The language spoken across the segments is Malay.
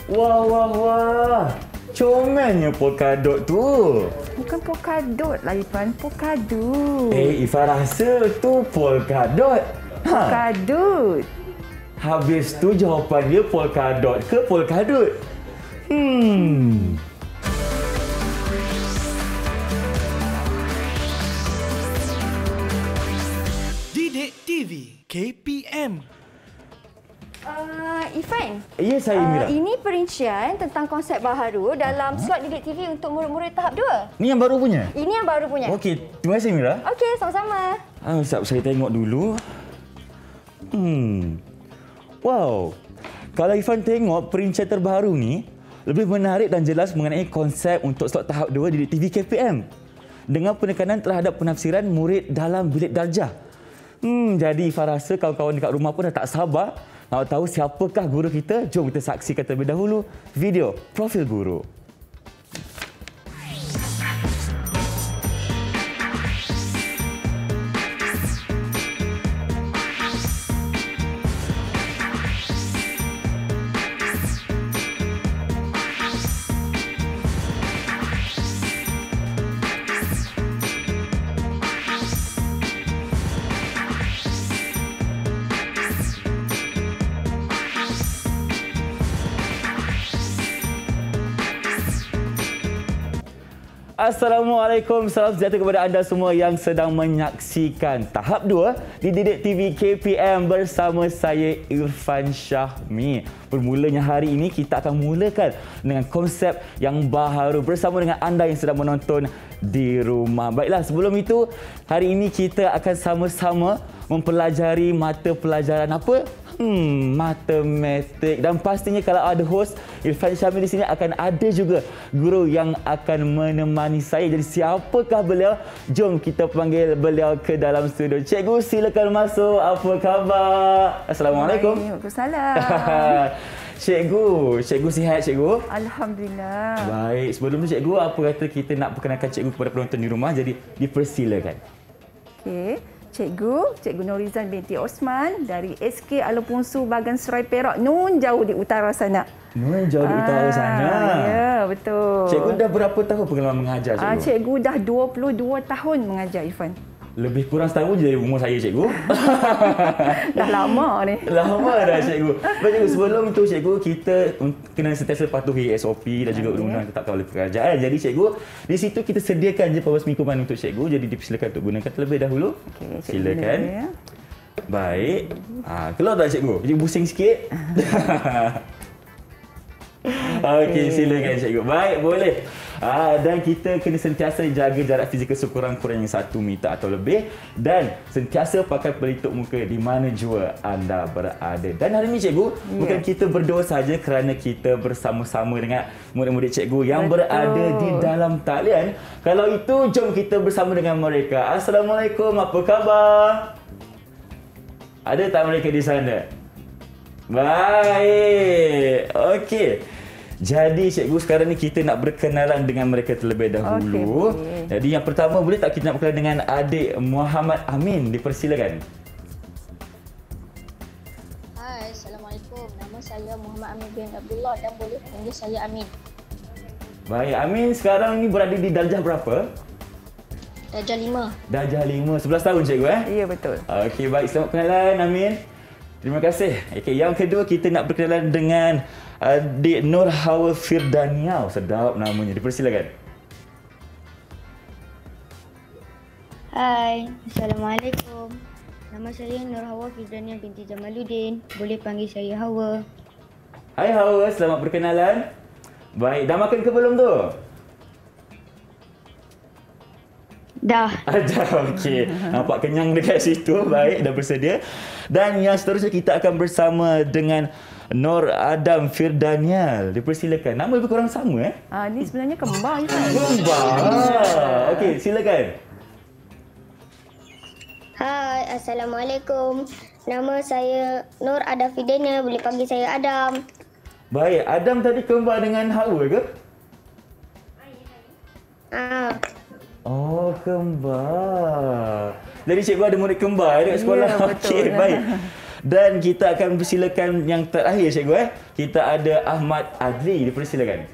Wah, wah, wah. Comelnya polkadot tu. Bukan polkadot lah Ifan, polkadot. Ifan rasa tu polkadot. Polkadot. Habis tu jawapan dia polkadot ke polkadot? Didik TV KPM. Ifan. Ya, saya Mira. Ini perincian tentang konsep baharu dalam slot Didik TV untuk murid-murid tahap 2. Ni yang baru punya? Ini yang baru punya. Okey, terima kasih Mira. Okey, sama-sama. Sekejap saya tengok dulu. Wow. Kalau Ifan tengok perincian terbaru ni, lebih menarik dan jelas mengenai konsep untuk slot tahap 2 Didik TV KPM. Dengan penekanan terhadap penafsiran murid dalam bilik darjah. Jadi Ifan rasa kawan-kawan dekat rumah pun dah tak sabar nak tahu siapakah guru kita. Jom kita saksikan terlebih dahulu video profil guru. Assalamualaikum, salam sejahtera kepada anda semua yang sedang menyaksikan tahap 2 di Didik TV KPM bersama saya Irfan Syahmi. Bermulanya hari ini kita akan mulakan dengan konsep yang baharu bersama dengan anda yang sedang menonton di rumah. Baiklah, sebelum itu hari ini kita akan sama-sama mempelajari mata pelajaran apa? Matematik. Dan pastinya kalau ada host Irfan Syamil di sini akan ada juga guru yang akan menemani saya. Jadi siapakah beliau? Jom kita panggil beliau ke dalam studio. Cikgu, silakan masuk. Apa khabar? Assalamualaikum. Waalaikumsalam. Cikgu sihat cikgu? Alhamdulillah. Baik, sebelum tu cikgu, apa kata kita nak perkenalkan cikgu kepada penonton di rumah. Jadi dipersilakan. Okey. Cikgu Norizan binti Osman dari SK Alopungsu Bagan Serai Perak, nun jauh di utara sana. Nun jauh di utara sana. Ya, betul. Cikgu dah berapa tahun pengalaman mengajar cikgu? Cikgu dah 22 tahun mengajar Ifan. Lebih kurang setahun je umur saya cikgu. Dah lama ni. Lama dah cikgu. Baik cikgu, sebelum itu cikgu kita kena sentiasa patuhi SOP dan juga undang-undang ditetapkan oleh kerajaan. Jadi cikgu, di situ kita sediakan je pawasmi kuman untuk cikgu. Jadi dipersilakan untuk gunakan terlebih dahulu. Okey, silakan. Ya. Baik. Keluar tak cikgu? Cikgu pusing sikit. Okey, silakan cikgu. Baik, boleh. Dan kita kena sentiasa jaga jarak fizikal sekurang-kurangnya 1 meter atau lebih dan sentiasa pakai pelitup muka di mana jua anda berada. Dan hari ini cikgu, bukan kita berdua saja kerana kita bersama-sama dengan murid-murid cikgu yang berada di dalam talian. Kalau itu, jom kita bersama dengan mereka. Assalamualaikum, apa khabar? Ada tak mereka di sana? Baik. Okey. Jadi cikgu, sekarang ni kita nak berkenalan dengan mereka terlebih dahulu. Okay. Jadi yang pertama, boleh tak kita nak berkenalan dengan adik Muhammad Amin? Dipersilakan. Hai, Assalamualaikum. Nama saya Muhammad Amin bin Abdullah dan boleh panggil saya Amin. Baik, Amin sekarang ni berada di darjah berapa? Darjah 5. Darjah 5. 11 tahun cikgu Ya, betul. Okey, baik. Selamat kenalan Amin. Terima kasih. Okey, yang kedua kita nak berkenalan dengan adik Nur Hawa Firdania. Sedap namanya. Dipersilakan. Hai, Assalamualaikum. Nama saya Nur Hawa Firdania binti Jamaluddin. Boleh panggil saya Hawa. Hai Hawa, selamat berkenalan. Baik, dah makan ke belum tu? Dah. Dah, okey. Nampak kenyang dekat situ. Baik, dah bersedia. Dan yang seterusnya kita akan bersama dengan Nur Adam Firdanial. Dipersilakan. Nama lebih kurang sama Ni sebenarnya kembar je kan? Kembar. Okey, silakan. Hai, Assalamualaikum. Nama saya Nur Adam Firdania. Boleh panggil saya Adam. Baik, Adam tadi kembar dengan Hawa ke? Oh, kembar. Jadi cikgu ada murid kembar dekat sekolah. Ya, betul. Okey, baik. Dan kita akan persilakan yang terakhir cikgu. Kita ada Ahmad Adli, dipersilakan.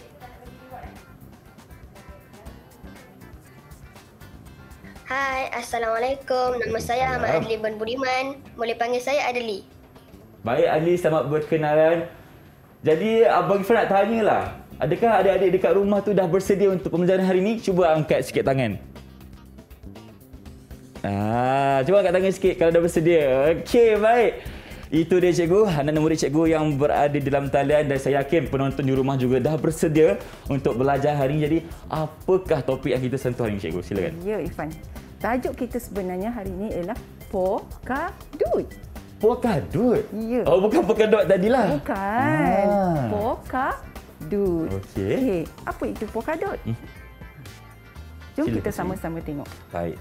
Hai, Assalamualaikum. Nama saya Ahmad Adli bin Budiman. Boleh panggil saya Adli. Baik Adli, selamat berkenalan. Jadi Abang Irfan nak tanyalah, adakah adik-adik dekat rumah tu dah bersedia untuk pembelajaran hari ini? Cuba angkat sikit tangan. Cuba angkat tangan sikit kalau dah bersedia. Okey, baik. Itu dia cikgu, anak-anak murid cikgu yang berada di dalam talian, dan saya yakin penonton di rumah juga dah bersedia untuk belajar hari ini. Jadi, apakah topik yang kita sentuh hari ini cikgu? Silakan. Ya, Irfan. Tajuk kita sebenarnya hari ini ialah Polkadot. Polkadot? Ya. Oh, bukan polkadot tadilah. Bukan. Polkadot. Okey. Apa itu polkadot? Jom Silakan, kita sama-sama tengok. Baik.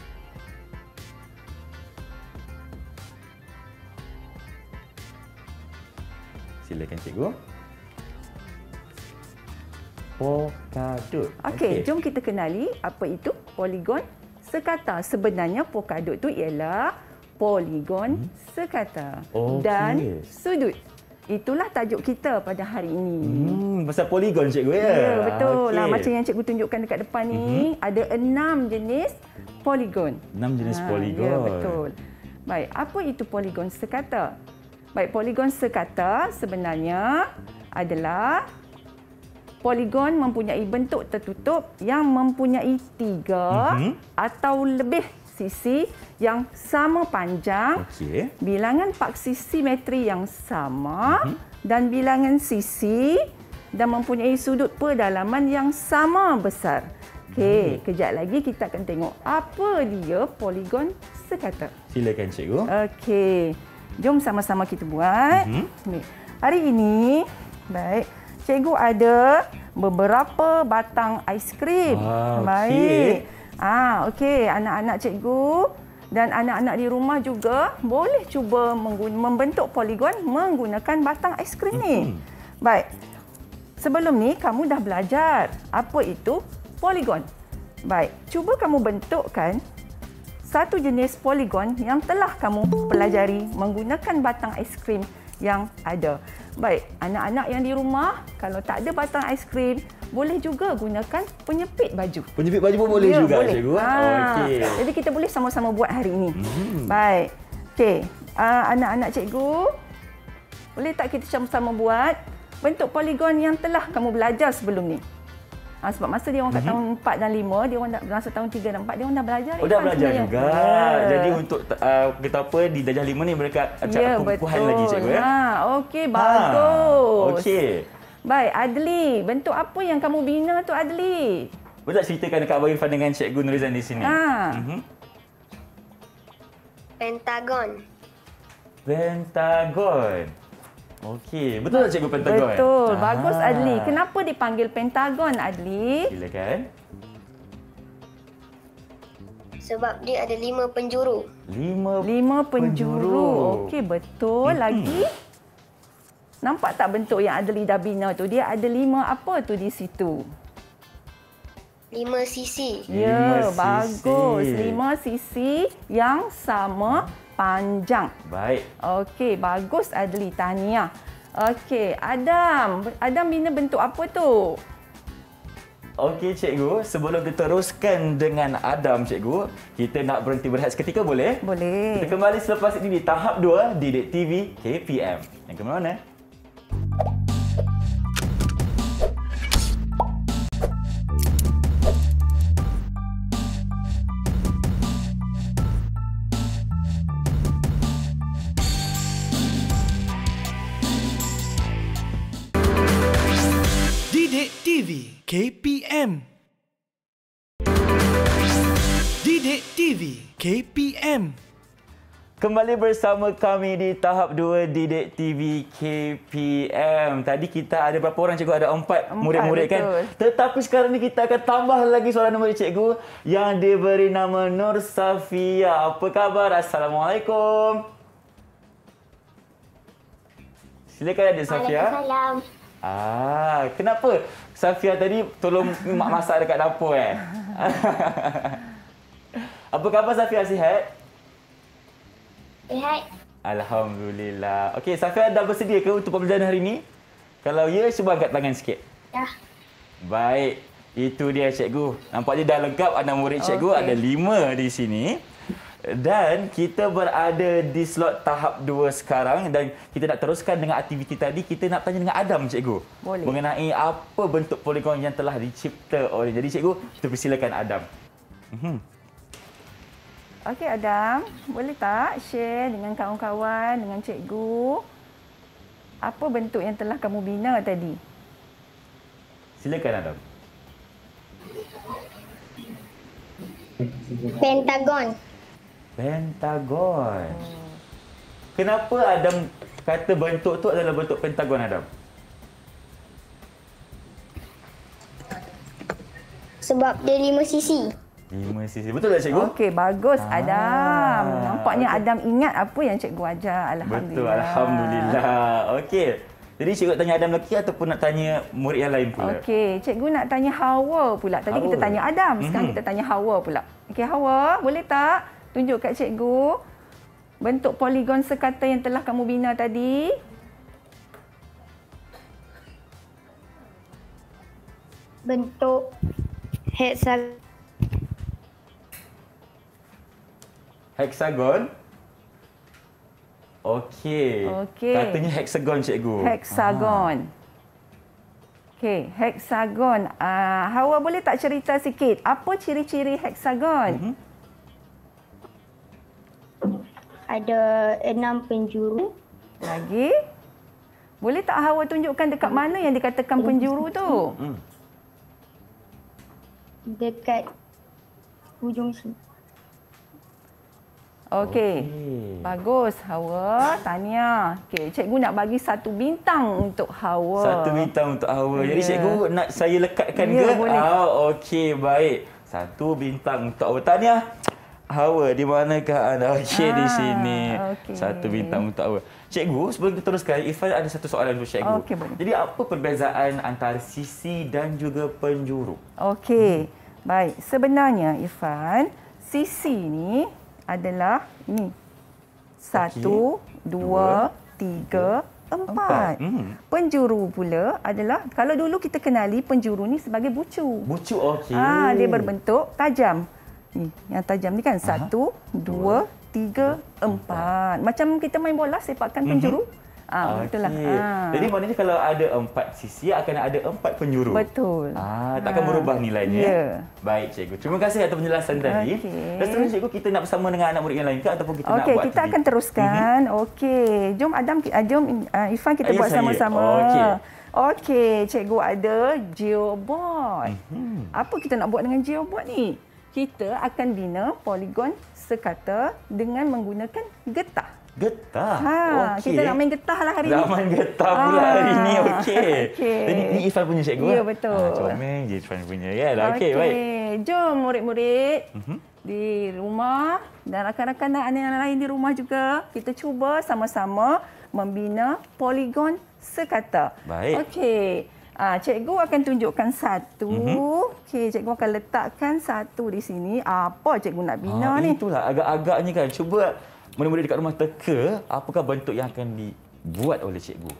Silakan cikgu. Polkadot. Okey, jom kita kenali apa itu poligon sekata. Sebenarnya polkadot tu ialah poligon sekata dan sudut. Itulah tajuk kita pada hari ini. Pasal poligon cikgu ya? Ya, betul. Okey. Macam yang cikgu tunjukkan dekat depan ni, ada 6 jenis poligon. 6 jenis poligon. Ya, betul. Baik, apa itu poligon sekata? Baik, poligon sekata sebenarnya adalah poligon mempunyai bentuk tertutup yang mempunyai 3 atau lebih sisi yang sama panjang, bilangan paksi simetri yang sama dan bilangan sisi, dan mempunyai sudut pedalaman yang sama besar. Okey, kejap lagi kita akan tengok apa dia poligon sekata. Silakan cikgu. Okey, jom sama-sama kita buat. Hari ini, baik, cikgu ada beberapa batang aiskrim. Baik. Okey, anak-anak cikgu dan anak-anak di rumah juga boleh cuba membentuk poligon menggunakan batang aiskrim ni. Baik. Sebelum ni kamu dah belajar apa itu poligon. Baik, cuba kamu bentukkan satu jenis poligon yang telah kamu pelajari menggunakan batang aiskrim yang ada. Baik, anak-anak yang di rumah kalau tak ada batang aiskrim, boleh juga gunakan penyepit baju. Penyepit baju pun boleh juga boleh. cikgu. Okey. Jadi kita boleh sama-sama buat hari ini. Baik. Okey, anak-anak cikgu, boleh tak kita sama-sama buat bentuk poligon yang telah kamu belajar sebelum ni? Sebab masa dia orang kat tahun 4 dan 5, dia orang masa tahun 3 dan 4 dia orang dah belajar. Oh, dah belajar juga. Jadi untuk kita apa di darjah 5 ni mereka acak pengukuhan lagi cikgu ya. Okey, bagus. Okey. Baik, Adli, bentuk apa yang kamu bina tu, Adli? Boleh tak ceritakan dekat Abang Irfan dengan Cikgu Nurizan di sini? Pentagon. Pentagon. Okey, betul tak cikgu pentagon? Betul, bagus Adli. Kenapa dipanggil pentagon, Adli? Silakan. Sebab dia ada 5 penjuru. 5 penjuru. Okey, betul. Lagi? Nampak tak bentuk yang Adli dah bina tu? Dia ada 5 apa tu di situ? 5 sisi. Ya, bagus. 5 sisi yang sama panjang. Baik. Okey, bagus Adli. Tahniah. Okey, Adam. Adam bina bentuk apa tu? Okey cikgu, sebelum kita teruskan dengan Adam cikgu, kita nak berhenti berehat seketika boleh? Boleh. Kita kembali selepas ini di tahap 2 Didik TV KPM. Yang ke mana? Didik TV KPM. Didik TV KPM. Kembali bersama kami di tahap 2 Didik TV KPM. Tadi kita ada berapa orang cikgu? Ada 4 murid-murid kan? Tetapi sekarang ni kita akan tambah lagi seorang murid cikgu yang diberi nama Nur Safia. Apa khabar? Assalamualaikum. Silakan Adik Safia. Waalaikumsalam. Kenapa Safia tadi tolong mak masak dekat dapur Apa khabar Safia, sihat? Sihat. Alhamdulillah. Okey, Safia dah bersedia ke untuk pembelajaran hari ini? Kalau ya, cuba angkat tangan sikit. Ya. Baik. Itu dia cikgu. Nampaknya dah lengkap anak murid cikgu. Ada 5 di sini. Dan kita berada di slot tahap 2 sekarang dan kita nak teruskan dengan aktiviti tadi. Kita nak tanya dengan Adam, cikgu. Boleh. Mengenai apa bentuk poligon yang telah dicipta oleh. Jadi cikgu, kita persilakan Adam. Okey Adam, boleh tak share dengan kawan-kawan, dengan cikgu, apa bentuk yang telah kamu bina tadi? Silakan Adam. Pentagon. Pentagon. Kenapa Adam kata bentuk tu adalah bentuk pentagon, Adam? Sebab dia 5 sisi. 5 sisi. Betul tak cikgu? Okey, bagus Adam. Nampaknya Adam ingat apa yang cikgu ajar. Alhamdulillah. Betul, alhamdulillah. Okey. Jadi cikgu tanya Adam lagi ataupun nak tanya murid yang lain pula? Okey, cikgu nak tanya Hawa pula. Tadi kita tanya Adam, sekarang kita tanya Hawa pula. Okey, Hawa, boleh tak tunjuk kat cikgu bentuk poligon sekata yang telah kamu bina tadi? Bentuk Heksagon. Okey. Katanya heksagon, cikgu. Heksagon. Okey, heksagon. Hawa boleh tak cerita sikit apa ciri-ciri heksagon? ada 6 penjuru. Lagi? Boleh tak Hawa tunjukkan dekat mana yang dikatakan penjuru tu? Dekat hujung sini. Okey. Bagus Hawa. Tahniah. Okey, cikgu nak bagi 1 bintang untuk Hawa. 1 bintang untuk Hawa. Jadi cikgu nak saya lekatkan Ya, ke? boleh. Okey, baik. 1 bintang untuk Hawa. Tahniah. Hawa, di manakah anda? Okey, di sini. okey. 1 bintang untuk Hawa. Cikgu, sebelum kita teruskan, Irfan ada satu soalan untuk cikgu. Okey, boleh. Jadi apa perbezaan antara sisi dan juga penjuru? Okey. Baik, sebenarnya Irfan, sisi ni adalah ni. 1, 2, 3, 4. Penjuru pula adalah, kalau dulu kita kenali penjuru ni sebagai bucu. Bucu, okey. Dia berbentuk tajam. Ni, yang tajam ni kan 1, 2, 3, 4. Macam kita main bola sepakan penjuru. Betul lah. Jadi maknanya kalau ada 4 sisi akan ada 4 penjuru. Betul. Takkan berubah nilainya. Ya. Baik cikgu. Terima kasih atas penjelasan tadi. Dan seterusnya cikgu, kita nak bersama dengan anak murid yang lain ke ataupun kita nak buat Okey, kita akan teruskan. Okey, jom Adam, jom Irfan kita buat sama-sama. Okey, cikgu ada geobot. Apa kita nak buat dengan geobot ni? Kita akan bina poligon sekata dengan menggunakan getah. Getah? Okey. Kita nak main getah lah hari ni. Nak main getah pula hari ni. Okey. Jadi ni Irfan punya cikgu. Ya, betul. Comel je Irfan punya kan. Okey, baik. Jom murid-murid di rumah dan rakan-rakan dan anak yang lain di rumah juga, kita cuba sama-sama membina poligon sekata. Baik. Okey. Cikgu akan tunjukkan 1. Okey, cikgu akan letakkan 1 di sini. Apa cikgu nak bina ni? Itulah agak-agaknya kan. Cuba murid-murid dekat rumah teka apakah bentuk yang akan dibuat oleh cikgu.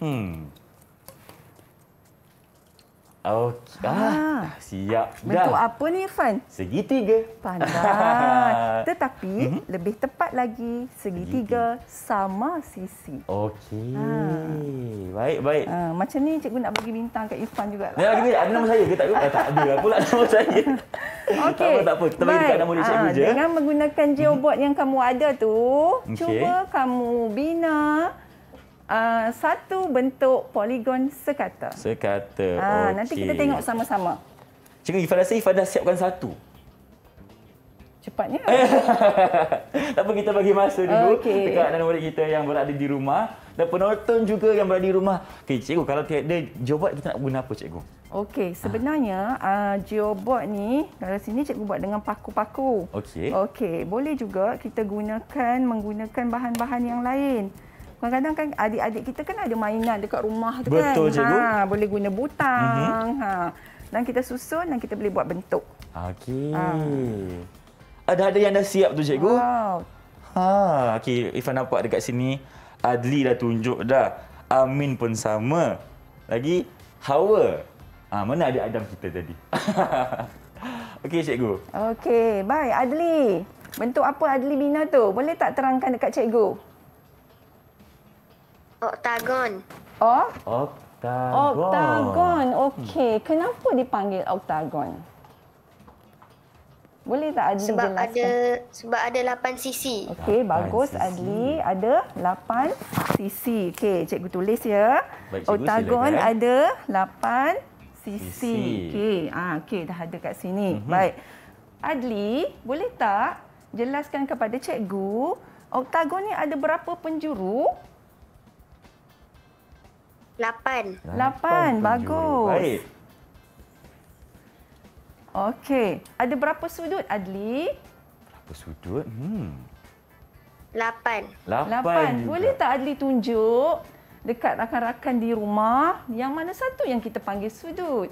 Okey. Siap dah. Bentuk apa ni Irfan? Segitiga. Pandai. Tetapi lebih tepat lagi, segitiga sama sisi. Okey. Baik. Macam ni cikgu nak bagi bintang kat Irfan juga. Ada nama saya ke? Tak ada pula nama saya. Okey. Tak apa. Kita bagi dekat nama murid cikgu je. Dengan menggunakan geobot yang kamu ada tu, cuba kamu bina 1 bentuk poligon sekata. Okey. Nanti kita tengok sama-sama. Cikgu, Irfan rasa Irfan dah siapkan 1. Cepatnya. Tak apa, kita bagi masa dulu dekat anak murid kita yang berada di rumah dan penonton juga yang berada di rumah. Okey, cikgu, kalau tiada geobot kita nak guna apa, cikgu? Okey, sebenarnya geobot ni dari sini cikgu buat dengan paku-paku. Okey, boleh juga kita menggunakan bahan-bahan yang lain. Kadang-kadang kan adik-adik kita kan ada mainan dekat rumah tu kan. Betul, cikgu. Boleh guna butang. Dan kita susun dan kita boleh buat bentuk. Okey. Ada yang dah siap tu, cikgu? Wow. Okey, Ifan nampak dekat sini Adli dah tunjuk dah. Amin pun sama. Lagi Hawa. Mana ada Adam kita tadi? Okey, cikgu. Okey, baik Adli. Bentuk apa Adli bina tu? Boleh tak terangkan dekat cikgu? Oktagon. Oktagon. Okey, kenapa dipanggil oktagon? Boleh tak Adli jelaskan? Sebab ada 8 sisi. Okey, bagus sisi. Adli. Ada 8 sisi. Okey, cikgu tulis ya. Baik, cikgu, Oktagon silakan. ada 8 sisi. Sisi. Okey, okey dah ada kat sini. Baik. Adli, boleh tak jelaskan kepada cikgu, oktagon ni ada berapa penjuru? 8. 8. Bagus. Baik. Okey, ada berapa sudut Adli? Berapa sudut? 8. 8. Boleh tak Adli tunjuk dekat rakan-rakan di rumah yang mana satu yang kita panggil sudut?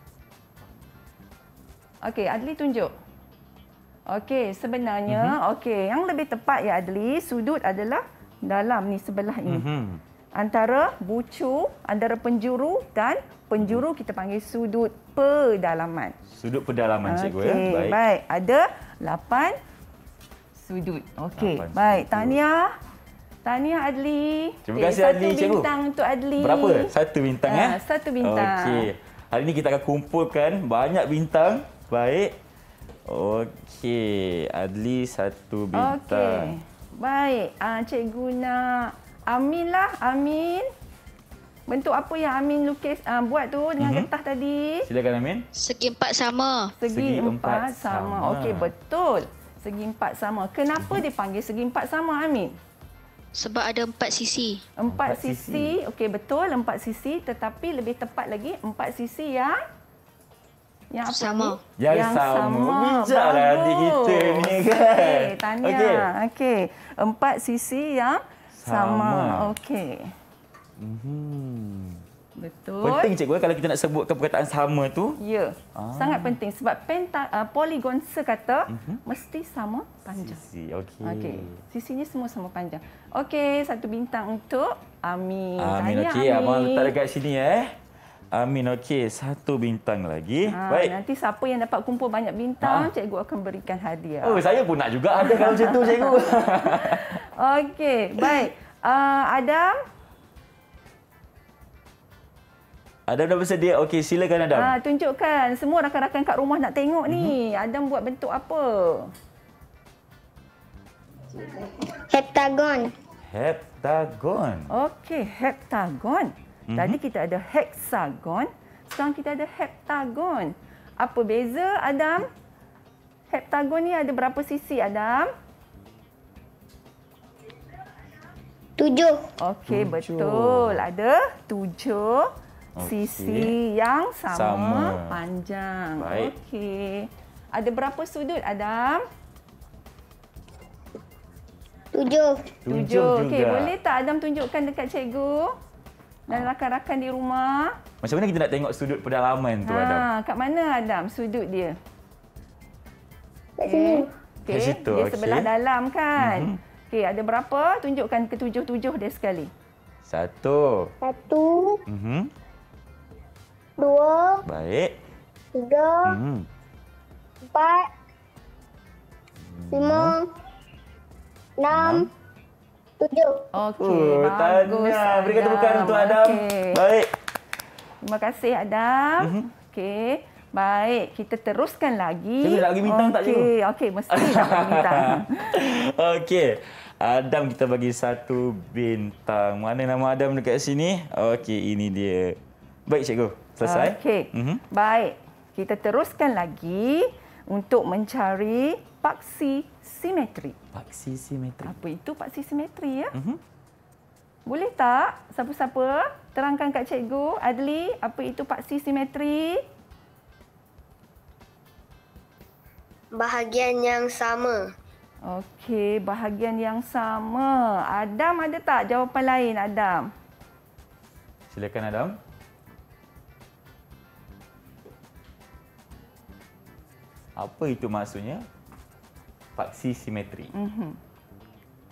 Okey, Adli tunjuk. Okey, sebenarnya okey, yang lebih tepat ya Adli, sudut adalah dalam ni sebelah ini. Antara bucu, antara penjuru dan penjuru kita panggil sudut pedalaman. Sudut pedalaman, cikgu ya. Okey, baik. Ada 8 sudut. Okey, 8 baik. sudut. Tahniah Adli. Terima kasih, Adli, cikgu. 1 bintang untuk Adli. Berapa? 1 bintang ya? 1 bintang. Okey. Hari ini kita akan kumpulkan banyak bintang. Baik. Okey, Adli 1 bintang. Okey. Baik, cikgu nak Amin lah, Amin. Bentuk apa yang Amin lukis buat tu dengan getah tadi? Silakan Amin. Segi 4 sama. Segi empat 4 sama. sama. Okey, betul. Segi 4 sama. Kenapa dipanggil segi 4 sama, Amin? Sebab ada 4 sisi. 4 Empat sisi. Okey, betul 4 sisi, tetapi lebih tepat lagi 4 sisi yang apa Sama. ni? Yang sama. Bijaklah adik kita ni kan. Okey, tahniah. Okey. 4 sisi yang sama. Sama. Okey. Betul. Penting cikgu kalau kita nak sebutkan perkataan sama tu. Ya, sangat penting sebab poligon sekata mesti sama panjang. Sisi. Okey. Okey, sisinya semua sama panjang. Okey, 1 bintang untuk Amin. Amin. Tahniah, Okey, abang letak dekat sini Amin. Okey, 1 bintang lagi. Baik. Nanti siapa yang dapat kumpul banyak bintang, cikgu akan berikan hadiah. Oh, saya pun nak juga ada kalau macam tu cikgu. Okey, baik. Adam, Adam dah bersedia. Okey, silakan Adam. tunjukkan. Semua rakan-rakan kat rumah nak tengok ni. Adam buat bentuk apa? Heptagon. Heptagon. Okey, heptagon. Tadi kita ada heksagon, sekarang kita ada heptagon. Apa beza, Adam? Heptagon ni ada berapa sisi, Adam? 7. Okey, betul. Ada 7 sisi yang sama panjang. Baik. Okey. Ada berapa sudut, Adam? 7. 7. Okey, boleh tak Adam tunjukkan dekat cikgu? Dan rakan-rakan di rumah. Macam mana kita nak tengok sudut pedalaman tu Adam? Kat mana Adam sudut dia? Kat sini. Okey, Kat situ, dia okey. sebelah dalam kan? Okey, ada berapa? Tunjukkan ke-7 dia sekali. 1. 1, 2, Baik. 3, 4, 5, 6, 7. Okey, bagus. Tahniah. Berikan tepukan untuk Adam. Okey. Baik. Terima kasih Adam. Okey. Baik, kita teruskan lagi. Cikgu nak bagi bintang tak, cikgu? Okey, mesti nak bagi bintang. Okey. Adam kita bagi 1 bintang. Mana nama Adam dekat sini? Okey, ini dia. Baik cikgu. Selesai? Okey. Baik, kita teruskan lagi untuk mencari paksi simetri. Paksi simetri. Apa itu paksi simetri ya? Boleh tak siapa-siapa terangkan kat cikgu, Adli, apa itu paksi simetri? Bahagian yang sama. Okey, bahagian yang sama. Adam ada tak jawapan lain, Adam? Silakan Adam. Apa itu maksudnya? Paksi simetri.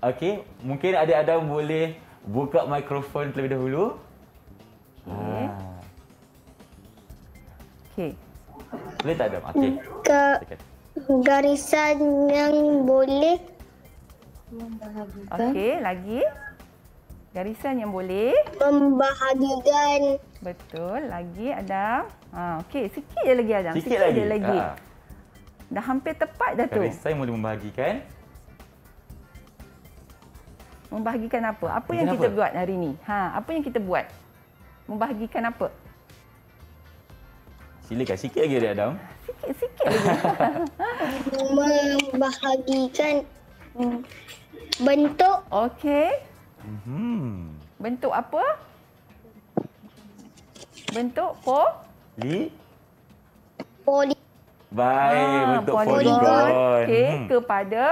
Okey, mungkin adik-adik boleh buka mikrofon terlebih dahulu. Okey. Okey. Boleh tak, Adam? Okey. Silakan. Garisan yang boleh Okey, lagi. Garisan yang boleh. membahagikan Betul. Lagi Adam. Okey, sikit je lagi Adam. Sikit lagi. je lagi. Dah hampir tepat dah tu. Garisan yang boleh membahagikan. Membahagikan apa? Apa Bahagikan yang kita apa? buat hari ni? Apa yang kita buat? Membahagikan apa? Silakan sikit lagi dia, Adam. Sikit lagi. membahagikan bentuk Okey. Bentuk apa? Bentuk poli Baik, bentuk poligon. poligon. Okey, kepada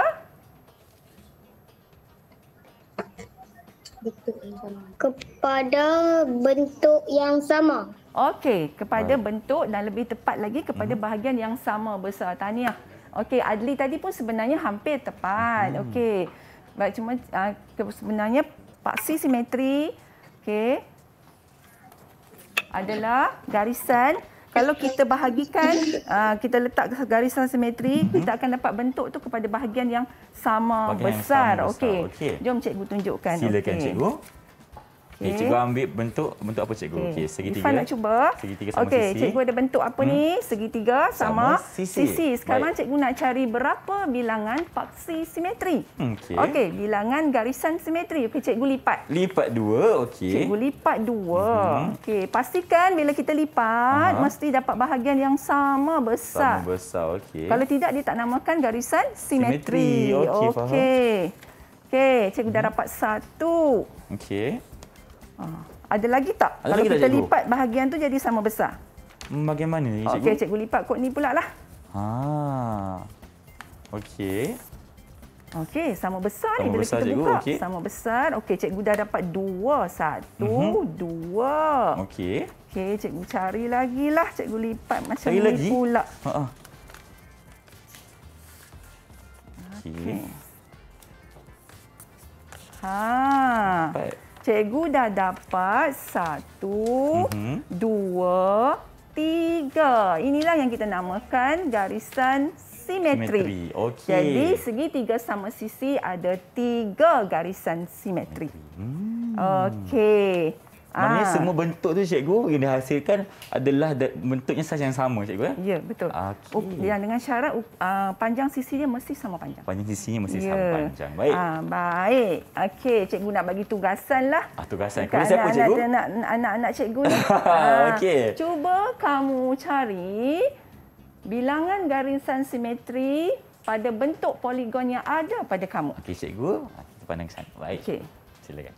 kepada bentuk yang sama. okey, kepada bentuk dan lebih tepat lagi kepada bahagian yang sama besar. Tahniah. Okey, Adli tadi pun sebenarnya hampir tepat. Okey. Baik, cuma sebenarnya paksi simetri adalah garisan. Kalau kita bahagikan, kita letak garisan simetri, kita akan dapat bentuk tu kepada bahagian yang sama Bahagian yang besar. sama besar. Okey. Okey. Jom cikgu tunjukkan. Silakan, Okey. cikgu. Okay, cikgu ambil bentuk apa cikgu? Okey, segitiga. Irfan nak cuba. Segitiga sama Okey, sisi. cikgu ada bentuk apa ni? Segitiga sama sisi. Sekarang Baik. cikgu nak cari berapa bilangan paksi simetri. Okey. Okey, bilangan garisan simetri. Okey, cikgu lipat. Lipat 2, okey. Cikgu lipat 2. Okey, pastikan bila kita lipat mesti dapat bahagian yang sama besar. Sama besar, okey. Kalau tidak dia tak namakan garisan simetri. Simetri. Okey, faham. Okey, cikgu dah dapat 1. Okey. Ada lagi tak? Ada Kalau lagi tak, kita cikgu? lipat bahagian tu jadi sama besar. Bagaimana ni, cikgu? Okey, cikgu lipat kod ni pula lah. Okey. Okey, sama besar ni Sama bila besar, kita cikgu. buka. Okey. Sama besar. Okey, cikgu dah dapat 2. 1, 2. Okey. Okey, cikgu cari lagi lah. Cikgu lipat macam Cari ni lagi? pula. Okey. Baik. Cikgu dah dapat 1, 2, 3. Inilah yang kita namakan garisan simetri. Okey. Jadi segitiga sama sisi ada 3 garisan simetri. Okey. Maknanya semua bentuk tu cikgu yang dihasilkan adalah bentuknya saiz yang sama, cikgu. Ya, betul. Okey. Yang dengan syarat panjang sisi dia mesti sama panjang. Panjang sisinya mesti Ya. sama panjang. Baik. Baik. Okey, cikgu nak bagi tugasan lah. Tugasan. Dekat Kepada siapa, cikgu? Anak-anak cikgu ni. Okey. Cuba kamu cari bilangan garisan simetri pada bentuk poligon yang ada pada kamu. Okey, cikgu. Kita pandang ke sana. Baik. Okey. Silakan.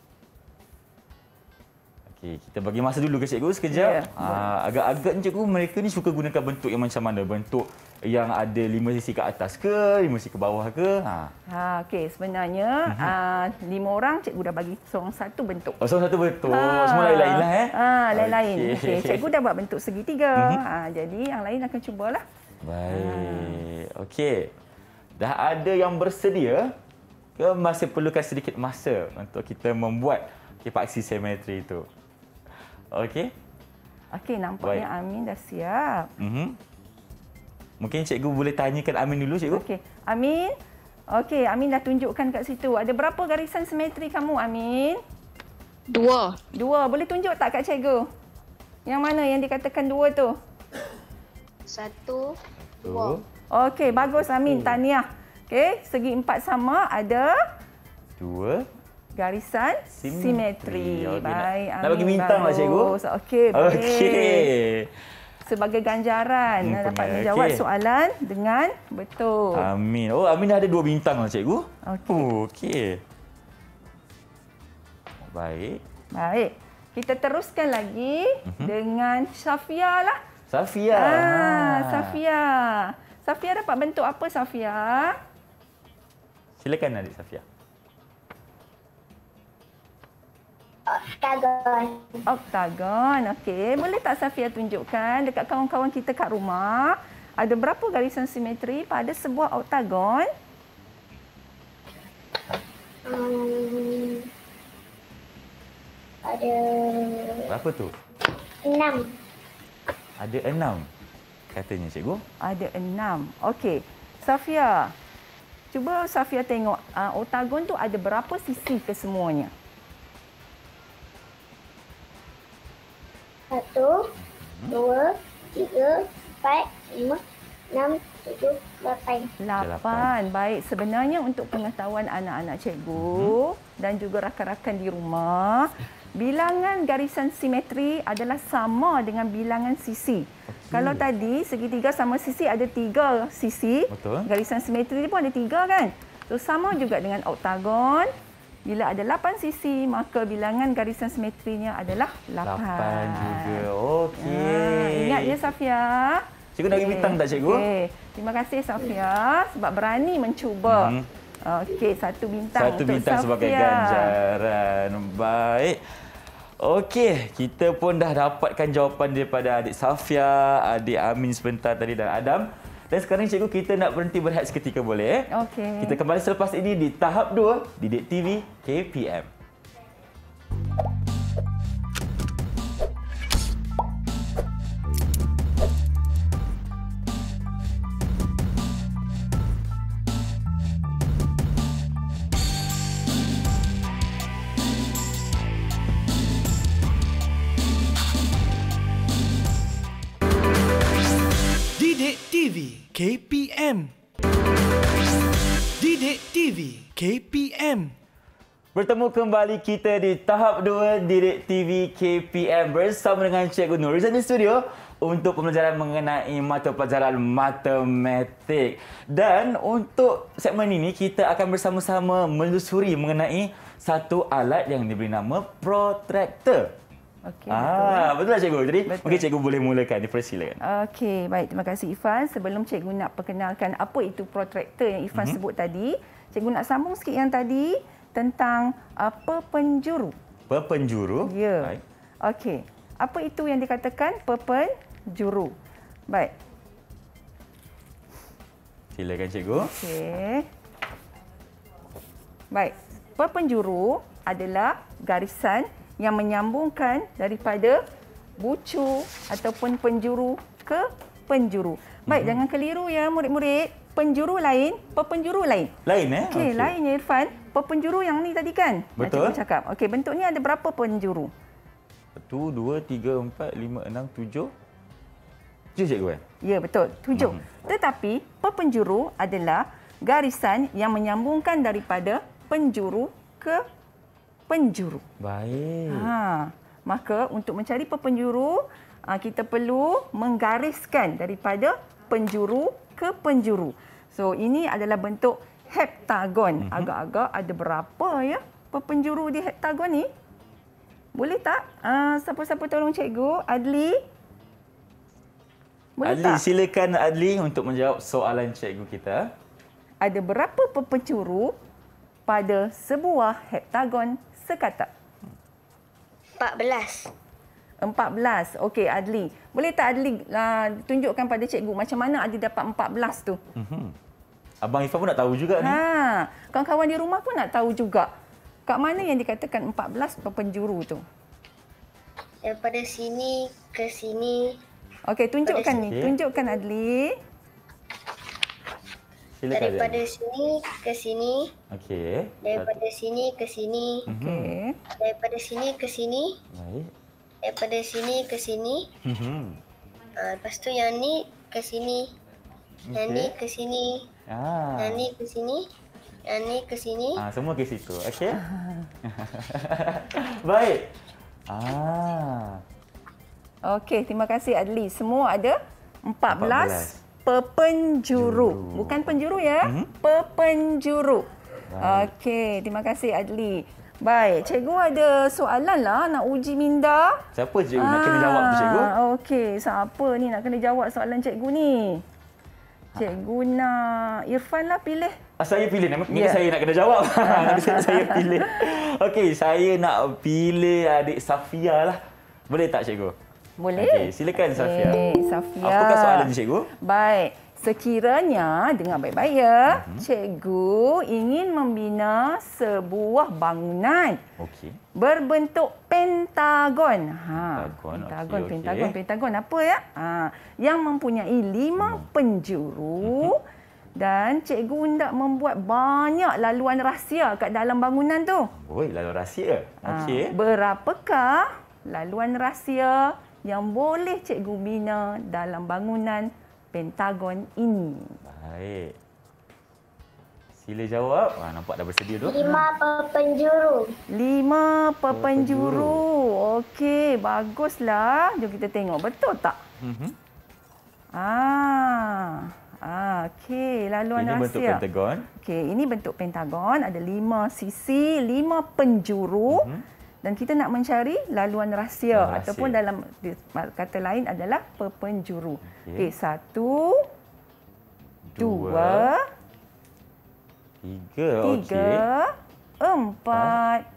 Okey, kita bagi masa dulu ke cikgu sekejap. Ya. Agak-agak cikgu mereka ni suka gunakan bentuk yang macam mana? Bentuk yang ada 5 sisi ke atas ke, 5 sisi ke bawah ke? Okey, sebenarnya 5 orang cikgu dah bagi seorang satu bentuk. Oh, satu bentuk. Semua lain-lain lah Lain-lain. Okey. Okey, cikgu dah buat bentuk segitiga. Jadi yang lain akan cubalah. Baik. Okey. Dah ada yang bersedia ke masih perlukan sedikit masa untuk kita membuat paksi simetri itu? Okey. Okey, nampaknya Baik. Amin dah siap. Mungkin cikgu boleh tanyakan Amin dulu, cikgu. Okey, Amin. Okey, Amin dah tunjukkan kat situ. Ada berapa garisan simetri kamu, Amin? 2. 2. Boleh tunjuk tak kat cikgu? Yang mana yang dikatakan 2 tu? 1, 2. Okey, bagus Amin. Tahniah. Okey, segi 4 sama ada 2. garisan simetri. Okey, Baik, nak bagi bintang lah, cikgu. Okey, boleh. Okey. Sebagai ganjaran dapat menjawab Okey. soalan dengan betul. Amin. Oh, Amin dah ada 2 bintang lah, cikgu. Okey. Okey. Baik. Baik. Kita teruskan lagi dengan Safia lah. Safia. Safia. Safia dapat bentuk apa, Safia? Silakan adik Safia. Oktagon. Okey. Boleh tak Safia tunjukkan dekat kawan-kawan kita kat rumah, ada berapa garisan simetri pada sebuah oktagon? ada Berapa tu? 6. Ada 6 katanya cikgu. Ada 6. Okey. Safia. Cuba Safia tengok oktagon tu ada berapa sisi kesemuanya? 1, 2, 3, 4, 5, 6, 7, 8. 8. Baik, sebenarnya untuk pengetahuan anak-anak cikgu dan juga rakan-rakan di rumah, bilangan garisan simetri adalah sama dengan bilangan sisi. Kalau tadi segitiga sama sisi ada 3 sisi, Betul. garisan simetri pun ada 3 kan? So sama juga dengan oktagon. Bila ada 8 sisi, maka bilangan garisan simetrinya adalah 8. 8 juga. Okey. Ingat ya Safia. Cikgu nak bagi bintang tak cikgu? Okey. Terima kasih Safia sebab berani mencuba. Okey, 1 bintang Satu untuk bintang Safia. sebagai ganjaran. Baik. Okey, kita pun dah dapatkan jawapan daripada adik Safia, adik Amin sebentar tadi dan Adam. Dan sekarang cikgu kita nak berhenti berehat seketika boleh? Okey. Kita kembali selepas ini di tahap 2 Didik TV KPM. Didik TV KPM. Didik TV KPM. Bertemu kembali kita di tahap 2 Didik TV KPM bersama dengan Cikgu Nurizan di studio untuk pembelajaran mengenai mata pelajaran matematik. Dan untuk segmen ini kita akan bersama-sama menelusuri mengenai satu alat yang diberi nama protractor. Okey. Betul tak cikgu? Jadi Betul. mungkin cikgu boleh mulakan, dipersilakan. Okey, baik. Terima kasih Ifan. Sebelum cikgu nak perkenalkan apa itu protractor yang Ifan sebut tadi, cikgu nak sambung sikit yang tadi tentang pepenjuru. Pepenjuru. Ya. Baik. Okey. Apa itu yang dikatakan pepenjuru? Baik. Silakan cikgu. Okey. Baik. Pepenjuru adalah garisan yang menyambungkan daripada bucu ataupun penjuru ke penjuru. Baik, jangan keliru ya murid-murid. Penjuru lain, pepenjuru lain. Lain Okey, lain ya Irfan. Pepenjuru yang ni tadi kan? Betul. Cikgu cakap. Okey, bentuknya ada berapa penjuru? 1, 2, 3, 4, 5, 6, 7. 7 cikgu kan? Ya, betul. 7. Tetapi pepenjuru adalah garisan yang menyambungkan daripada penjuru ke penjuru. Baik. Maka untuk mencari pepenjuru, kita perlu menggariskan daripada penjuru ke penjuru. So ini adalah bentuk heptagon. Agak-agak ada berapa ya pepenjuru di heptagon ni? Boleh tak? Siapa-siapa tolong cikgu? Adli? Boleh Adli, tak? silakan Adli untuk menjawab soalan cikgu kita. Ada berapa pepenjuru pada sebuah heptagon sekata? 14. 14. Okey, Adli. Boleh tak Adli tunjukkan pada cikgu macam mana Adli dapat 14 tu? Abang Ifan pun nak tahu juga ni. Kawan-kawan di rumah pun nak tahu juga. Kat mana yang dikatakan 14 pepenjuru tu? Daripada sini ke sini. Okey, tunjukkan ni. Okey. Tunjukkan Adli. Silakan. Daripada sini ke sini. Okey. Daripada sini ke sini. Okey. Daripada sini ke sini. Baik. Daripada sini ke sini. Lepas tu yang ni ke sini. Yang ni ke sini. Yang ni ke sini. Yang ni ke sini. Semua ke situ. Okey. Baik. Okey, terima kasih Adli. Semua ada 14 pepenjuru. Bukan penjuru ya. Pepenjuru. Okey, terima kasih Adli. Baik, cikgu ada soalan lah nak uji minda. Siapa cikgu nak kena jawab tu cikgu? Okey, siapa ni nak kena jawab soalan cikgu ni? Cikgu nak Irfan lah pilih. Saya pilih. Mungkin saya nak kena jawab. Saya pilih. Okey, saya nak pilih adik Safia lah. Boleh tak cikgu? Boleh. Okey, silakan Safia. Safia. Apakah soalan cikgu? Baik. Sekiranya, dengar baik-baik ya, cikgu ingin membina sebuah bangunan berbentuk pentagon. Pentagon apa ya? Yang mempunyai 5 penjuru dan cikgu hendak membuat banyak laluan rahsia kat dalam bangunan tu. Laluan rahsia. Berapakah laluan rahsia yang boleh cikgu bina dalam bangunan pentagon ini? Baik. Sila jawab. Nampak dah bersedia tu. 5 penjuru. 5 penjuru. Okey, baguslah. Jom kita tengok. Betul tak? Okey, laluan ini rahsia. Bentuk pentagon. Okey, ini bentuk pentagon. Ada 5 sisi, 5 penjuru. Dan kita nak mencari laluan rahsia ataupun dalam kata lain adalah penjuru. Okey, 1, 2, 3, 4,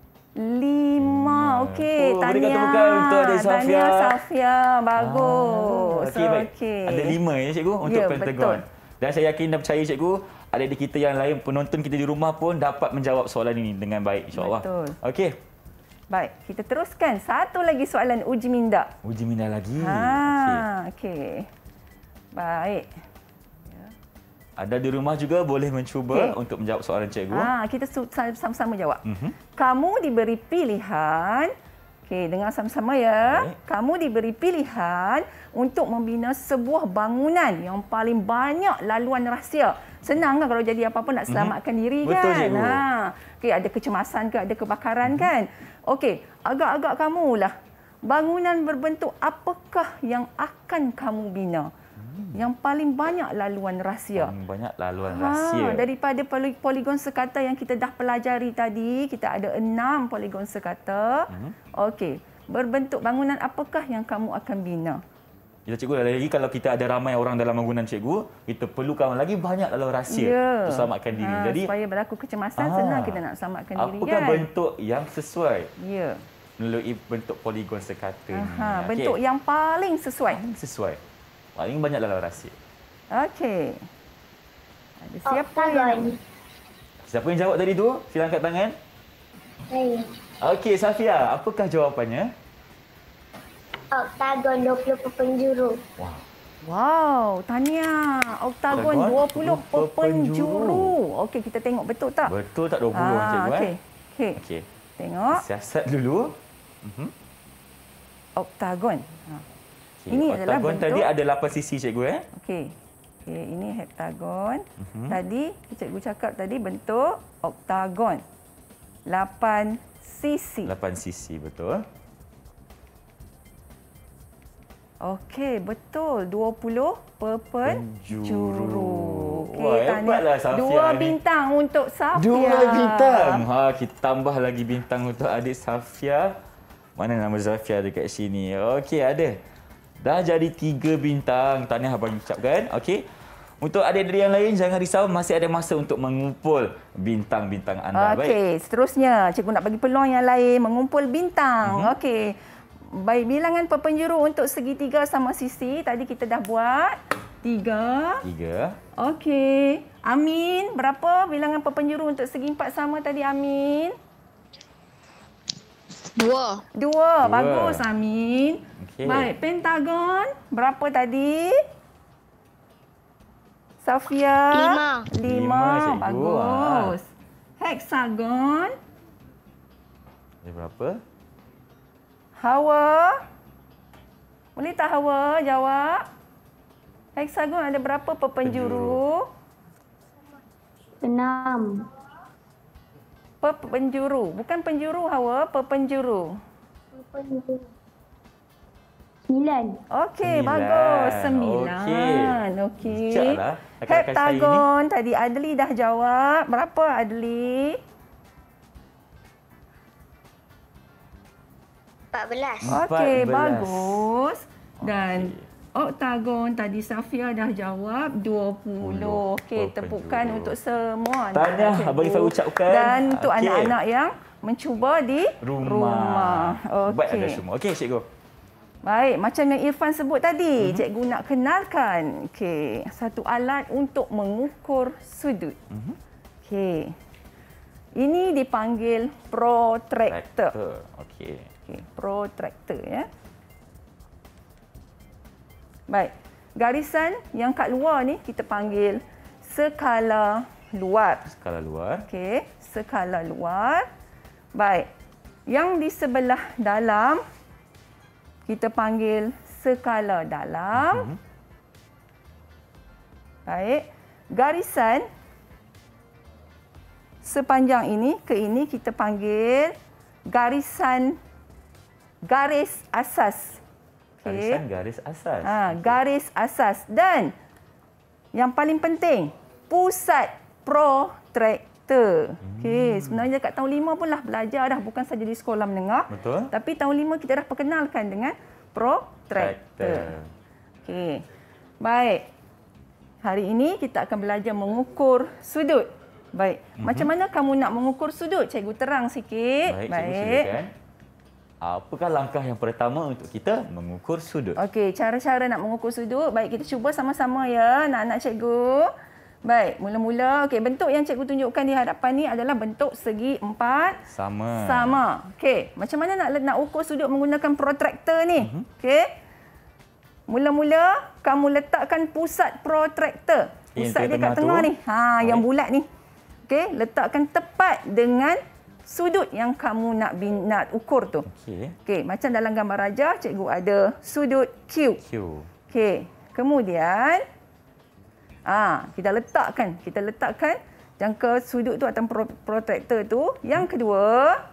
5. Okey, Tahniah Safia. Bagus. Okey, ada 5 ya cikgu untuk pentagon. Betul. Dan saya yakin dan percaya cikgu, adik-adik kita yang lain, penonton kita di rumah pun dapat menjawab soalan ini dengan baik, insya-Allah. Betul. Okey. Baik, kita teruskan. Satu lagi soalan uji minda. Uji minda lagi. Okey. Baik. Ada di rumah juga boleh mencuba untuk menjawab soalan cikgu. Kita sama-sama jawab. Kamu diberi pilihan. Okey, dengar sama-sama ya. Kamu diberi pilihan untuk membina sebuah bangunan yang paling banyak laluan rahsia. Senang kan kalau jadi apa-apa nak selamatkan diri kan? Betul, cikgu. Okey, ada kecemasan ke, ada kebakaran kan? Okey, agak-agak kamulah. Bangunan berbentuk apakah yang akan kamu bina? Yang paling banyak laluan rahsia. Paling banyak laluan rahsia. Daripada poligon sekata yang kita dah pelajari tadi, kita ada 6 poligon sekata. Okey, berbentuk bangunan apakah yang kamu akan bina? Ya cikgu, lagi kalau kita ada ramai orang dalam bangunan cikgu, kita perlukan lagi banyak laluan rahsia untuk selamatkan diri. Jadi supaya berlaku kecemasan, senang kita nak selamatkan diri kan. Apakah bentuk yang sesuai? Ya. Melalui bentuk poligon sekata ni. Bentuk yang paling sesuai. Paling banyak laluan rahsia. Okey. Ada siapa Siapa yang jawab tadi tu? Sila angkat tangan. Saya. Okey, Safia, apakah jawapannya? Oktagon 20 penjuru. Wow, tahniah. Oktagon 20 penjuru. Okey, kita tengok betul tak? Betul tak 20 cikgu? Okey. Tengok. Siasat dulu. Oktagon. Ini adalah bentuk. Tadi ada 8 sisi cikgu Okey, ini hektagon. Tadi cikgu cakap tadi bentuk oktagon. 8 sisi. 8 sisi, betul. Okey, betul. 20 penjuru. Okey, hebatlah Safia 2 bintang untuk Safia. 2 bintang. Kita tambah lagi bintang untuk adik Safia. Mana nama Safia dekat sini? Okey, ada. Dah jadi 3 bintang. Tahniah abang ucapkan. Okey. Untuk adik-adik yang lain, jangan risau. Masih ada masa untuk mengumpul bintang-bintang anda. Okey, seterusnya. Cikgu nak bagi peluang yang lain mengumpul bintang. Okey. Baik, bilangan penjuru untuk segitiga sama sisi. Tadi kita dah buat. 3. Okey. Amin, berapa bilangan penjuru untuk segi 4 sama tadi, Amin? 2. Bagus, Amin. Okay. Baik, pentagon berapa tadi? Safia? 5. Bagus. Heksagon? Berapa? Hawa? Boleh tak Hawa jawab? Heksagon ada berapa penjuru? 6. Penjuru. Bukan penjuru Hawa, penjuru. 9. Okey, bagus. 9. Okey. Hektagon. Tadi Adli dah jawab. Berapa Adli? 14. Okey, bagus. Dan oktagon tadi Safia dah jawab 20. Okey, tepukan untuk semua tahniah Abang Ifai ucapkan. Dan untuk anak-anak yang mencuba di rumah. Okey. Baik ada semua. Okey, cikgu. Baik, macam yang Irfan sebut tadi, cikgu nak kenalkan satu alat untuk mengukur sudut. Okey. Ini dipanggil protractor. Okey. Protractor ya. Baik. Garisan yang kat luar ni kita panggil skala luar. Skala luar. Okey, skala luar. Baik. Yang di sebelah dalam kita panggil skala dalam. Baik. Garisan sepanjang ini ke ini kita panggil garis asas. Garisan garis asas. Garis asas. Dan yang paling penting, pusat protractor. Sebenarnya kat tahun 5 pun lah belajar dah, bukan saja di sekolah menengah. Betul. Tapi tahun 5 kita dah perkenalkan dengan protractor. Baik. Hari ini kita akan belajar mengukur sudut. Baik. Macam mana kamu nak mengukur sudut? Cikgu terang sikit. Baik. Cikgu silakan. Apakah langkah yang pertama untuk kita mengukur sudut? Okey, cara-cara nak mengukur sudut. Baik, kita cuba sama-sama ya, anak-anak cikgu. Baik, mula-mula. Okey, bentuk yang cikgu tunjukkan di hadapan ni adalah bentuk segi empat. Sama. Okey, macam mana nak ukur sudut menggunakan protractor ni? Okey. Mula-mula kamu letakkan pusat protractor. Pusat dia kat tengah ni. Yang bulat ni. Okey, letakkan tepat dengan sudut yang kamu nak ukur tu. Okey, macam dalam gambar raja, cikgu ada sudut Q. Okey, kemudian kita letakkan jangka sudut tu atas protractor tu. Yang kedua,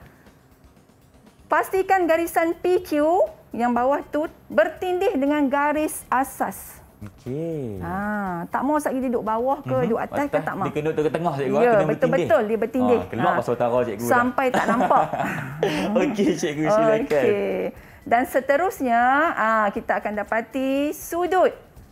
pastikan garisan PQ yang bawah tu bertindih dengan garis asas. Okey. Tak mau sakit duduk bawah ke duduk atas ke tak mau. Dia kena ke tengah cikgu. Ya, betul-betul dia bertindih. Keluar pasal utara cikgu. Sampai tak nampak. Okey cikgu, silakan. Okey. Dan seterusnya kita akan dapati sudut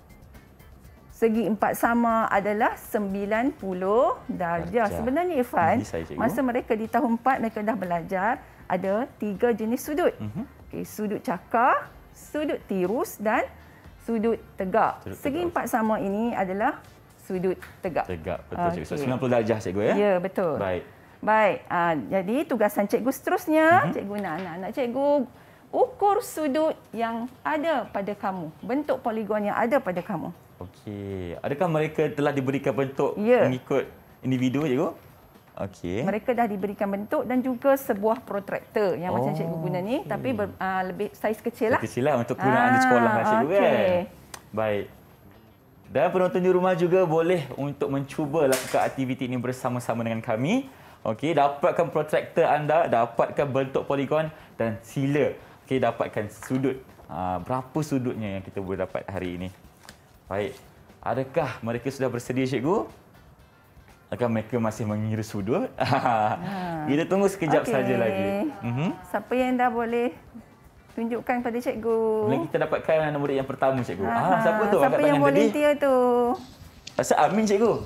segi empat sama adalah 90 darjah. Sebenarnya Irfan, masa mereka di tahun 4 mereka dah belajar ada 3 jenis sudut. Okey, sudut cakar, sudut tirus dan sudut tegak. Segi empat sama ini adalah sudut tegak. Betul cikgu. So, 90 darjah cikgu ya? Ya, betul. Baik. Jadi tugasan cikgu seterusnya, cikgu nak anak-anak cikgu ukur sudut yang ada pada kamu. Bentuk poligon yang ada pada kamu. Okey. Adakah mereka telah diberikan bentuk mengikut individu cikgu? Okey. Mereka dah diberikan bentuk dan juga sebuah protractor yang macam cikgu guna ni, tapi lebih saiz kecil lah. Kecil lah untuk gunaan di sekolah lah cikgu kan. Baik. Dan penonton di rumah juga boleh untuk mencuba lakukan aktiviti ini bersama-sama dengan kami. Okey, dapatkan protractor anda, dapatkan bentuk poligon dan sila dapatkan sudut. Berapa sudutnya yang kita boleh dapat hari ini? Baik. Adakah mereka sudah bersedia cikgu? Adakah mereka masih mengira sudut? Kita tunggu sekejap saja lagi. Siapa yang dah boleh tunjukkan pada cikgu? Boleh kita dapatkan anak murid yang pertama cikgu. Siapa tu? Siapa yang volunteer tu? Rasa Amin cikgu.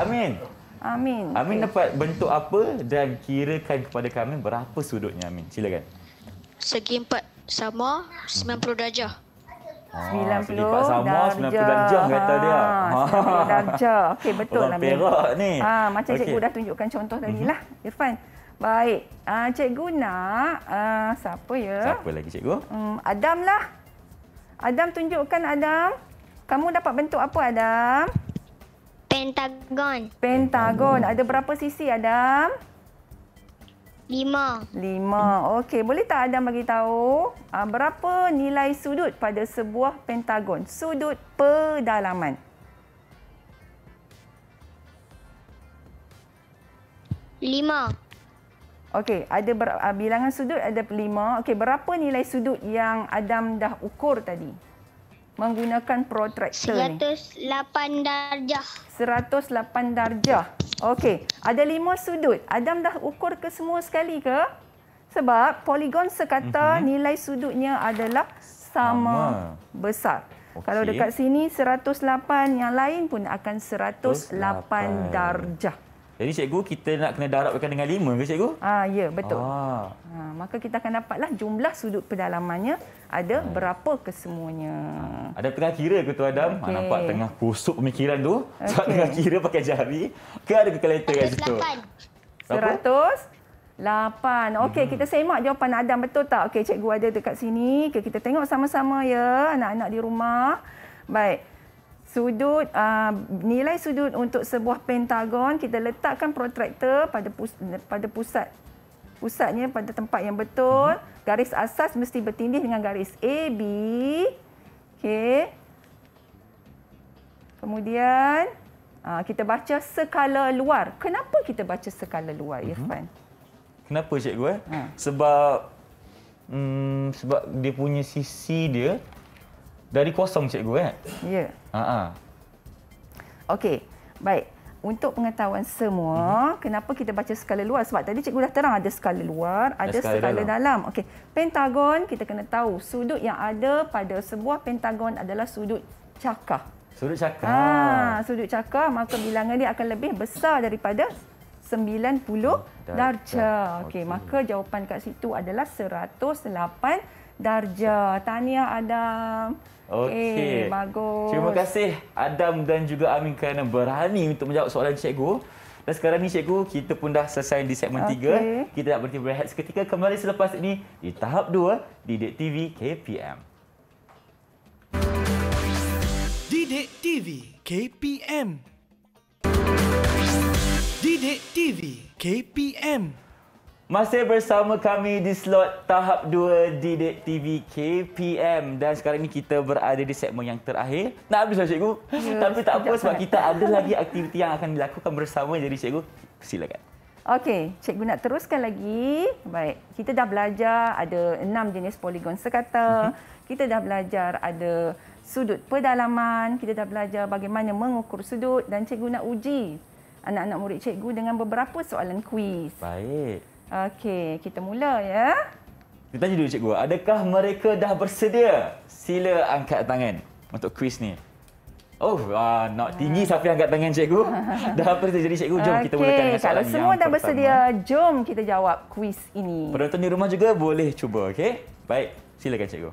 Amin. Amin dapat bentuk apa dan kirakan kepada kami berapa sudutnya Amin. Silakan. Segi empat sama 90 darjah. 90 darjah kata dia. 90 darjah. Okey, betul lah. Perak ni. Macam cikgu dah tunjukkan contoh tadi lah, Irfan. Baik. Cikgu nak siapa ya? Siapa lagi cikgu? Adam lah. Adam, tunjukkan Adam. Kamu dapat bentuk apa Adam? Pentagon. Ada berapa sisi Adam? 5. Okey, boleh tak Adam bagi tahu berapa nilai sudut pada sebuah pentagon? Sudut pedalaman. 5. Okey, ada bilangan sudut ada 5. Okey, berapa nilai sudut yang Adam dah ukur tadi? Menggunakan protractor ni. 108 darjah. 108 darjah. Okey, ada 5 sudut. Adam dah ukur ke semua sekali ke? Sebab poligon sekata nilai sudutnya adalah sama besar. Kalau dekat sini 108, yang lain pun akan 108 darjah. Jadi cikgu, kita nak kena darabkan dengan 5 ke cikgu? Ya, betul. Maka kita akan dapatlah jumlah sudut pedalamannya ada berapa kesemuanya. Ada tengah kira ke tu Adam? Nampak tengah kusuk pemikiran tu. Sebab tengah kira pakai jari. Ke ada kalkulator kat situ? 108. Okey, kita semak jawapan Adam, betul tak? Okey, cikgu ada dekat sini. Okay, kita tengok sama-sama ya, anak-anak di rumah. Baik. Sudut, nilai sudut untuk sebuah pentagon, kita letakkan protractor pada pusatnya pada tempat yang betul. Garis asas mesti bertindih dengan garis AB. Okey. Kemudian kita baca skala luar. Kenapa kita baca skala luar, Irfan? Kenapa cikgu? Sebab dia punya sisi dia dari kosong cikgu Ya. Okey, baik. Untuk pengetahuan semua, kenapa kita baca skala luar? Sebab tadi cikgu dah terang ada skala luar, ada skala dalam. Okey, pentagon kita kena tahu sudut yang ada pada sebuah pentagon adalah sudut cakar. Sudut cakar. Sudut cakar, maka bilangan dia akan lebih besar daripada 90 darjah. Okey, maka jawapan kat situ adalah 108 darjah. Tahniah Adam. Okey, bagus. Terima kasih Adam dan juga Amin kerana berani untuk menjawab soalan cikgu. Dan sekarang ni cikgu, kita pun dah selesai di segmen 3. Kita nak berhenti berehat seketika, kembali selepas ini di tahap 2 Didik TV KPM. Didik TV KPM. Didik TV KPM. Masih bersama kami di slot tahap 2 Didik TV KPM. Dan sekarang ini kita berada di segmen yang terakhir. Nak habis lah cikgu. Tapi tak apa sebab kita ada lagi aktiviti yang akan dilakukan bersama. Jadi cikgu, silakan. Okey, cikgu nak teruskan lagi. Baik, kita dah belajar ada 6 jenis poligon sekata. Kita dah belajar ada sudut pedalaman. Kita dah belajar bagaimana mengukur sudut. Dan cikgu nak uji anak-anak murid cikgu dengan beberapa soalan kuis. Baik. Okey, kita mula ya. Kita tanya dulu cikgu, adakah mereka dah bersedia? Sila angkat tangan untuk kuis ni. Nak tinggi siapa yang angkat tangan cikgu? Dah apa jadi cikgu? Jom kita mulakan dengan soalan kalau yang semua dah pertama. bersedia, jom kita jawab kuis ini. Penonton di rumah juga boleh cuba, okey? Baik, silakan cikgu.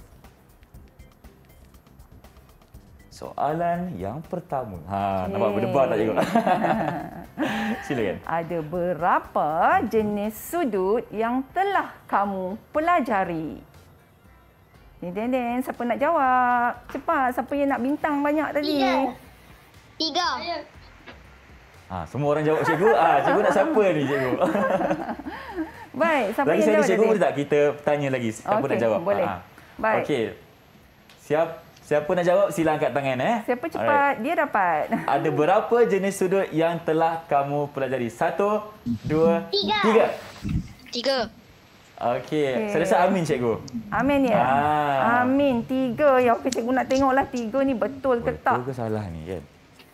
Soalan yang pertama. Nampak berdebar tak cikgu? Silakan. Ada berapa jenis sudut yang telah kamu pelajari? Den, siapa nak jawab? Cepat, siapa yang nak bintang banyak tadi? 3. Semua orang jawab cikgu. Cikgu nak siapa ni cikgu? Baik, siapa lagi yang jawab? Lagi cikgu boleh tak kita tanya lagi siapa nak jawab? Boleh. Baik. Okey. Siapa nak jawab sila angkat tangan Siapa cepat dia dapat. Ada berapa jenis sudut yang telah kamu pelajari? 1, 2, 3. Okey. Saya rasa Amin cikgu. Amin ya? Amin. 3 ya. Okey, cikgu nak tengoklah 3 ni betul ke tak? Betul ke salah ni kan?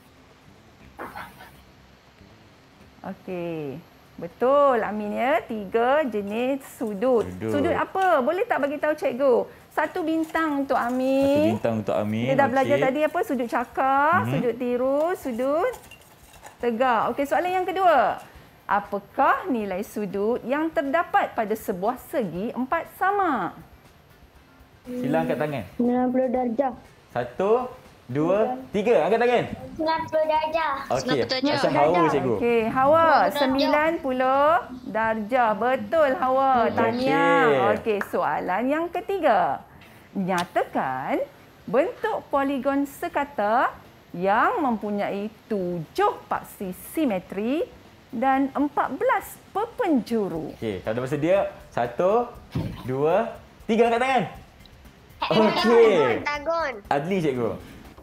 Okey. Betul Amin ya. 3 jenis sudut. Sudut apa? Boleh tak bagi tahu cikgu? 1 bintang untuk Amin. 1 bintang untuk Amin. Kita dah belajar tadi apa? Sudut cakar, sudut tirus, sudut tegak. Okey, soalan yang kedua. Apakah nilai sudut yang terdapat pada sebuah segi 4 sama? Sila angkat tangan. 90 darjah. 1, 2, 3. Angkat tangan. 90 darjah. Okey. 90 darjah. Rasa Hawa cikgu. Okey, Hawa 90 darjah. Betul Hawa. Tahniah. Okey, soalan yang ketiga. Nyatakan bentuk poligon sekata yang mempunyai 7 paksi simetri dan 14 perpenjuru. Okey, kalau dah bersedia, 1, 2, 3 angkat tangan. Okey. Heptagon. Adli cikgu.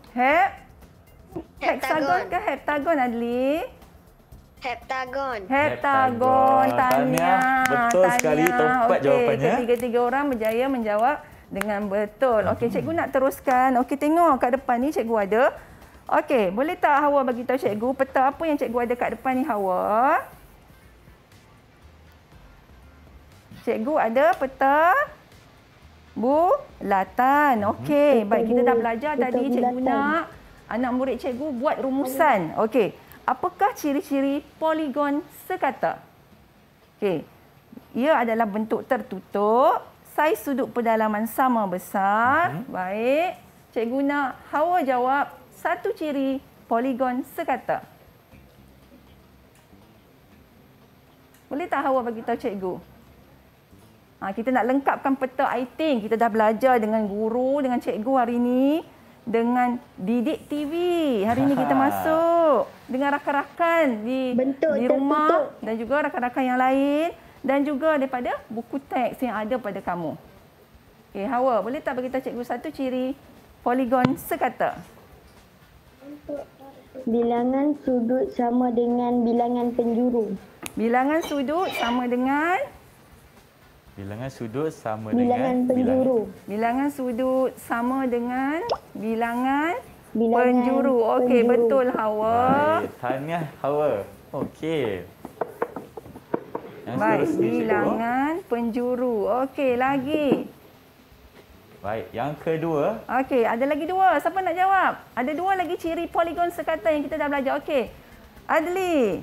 Heksagon ke heptagon Adli? Heptagon. Heptagon. Tahniah. Betul sekali, tepat jawapannya. Ketiga-tiga orang berjaya menjawab dengan betul. Okey, cikgu nak teruskan. Okey, tengok kat depan ni cikgu ada. Okey, boleh tak Hawa bagi tahu cikgu peta apa yang cikgu ada kat depan ni Hawa? Cikgu ada peta bulatan. Okey, baik kita dah belajar tadi cikgu nak anak murid cikgu buat rumusan. Okey. apakah ciri-ciri poligon sekata? Okey. Ia adalah bentuk tertutup, saiz sudut pedalaman sama besar. Baik. Cikgu nak Hawa jawab satu ciri poligon sekata. Boleh tak Hawa bagi tahu cikgu? Kita nak lengkapkan peta Aiting. Kita dah belajar dengan guru, dengan cikgu hari ini. Dengan Didik TV. Hari ini kita masuk dengan rakan-rakan di rumah dan juga rakan-rakan yang lain. Dan juga daripada buku teks yang ada pada kamu. Okey, Hawa, boleh tak bagi tahu cikgu satu ciri poligon sekata? Bilangan sudut sama dengan bilangan penjuru. Bilangan sudut sama dengan Bilangan sudut sama Bilangan dengan penjuru. bilangan sudut sama dengan bilangan Bilangan penjuru. Okey, penjuru. betul Hawa. Baik, tahniah Hawa. Okey. Yang Baik, seterusnya, cikgu. bilangan penjuru. Okey, lagi. Baik, yang kedua. Okey, ada lagi dua. Siapa nak jawab? Ada dua lagi ciri poligon sekata yang kita dah belajar. Okey. Adli.